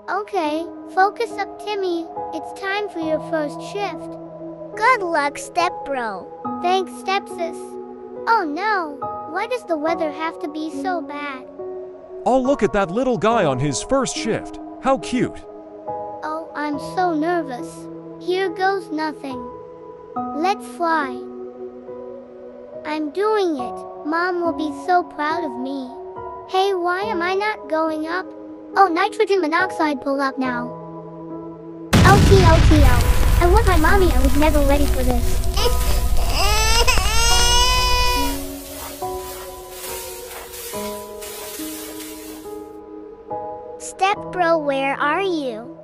Okay, focus up, Timmy. It's time for your first shift. Good luck, Step Bro. Thanks, Stepsis. Oh no, why does the weather have to be so bad? Oh, look at that little guy on his first shift. How cute. Oh, I'm so nervous. Here goes nothing. Let's fly. I'm doing it. Mom will be so proud of me. Hey, why am I not going up? Oh, nitrogen monoxide, pull up now. LTLTL. I want my mommy, I was never ready for this. Step Bro, where are you?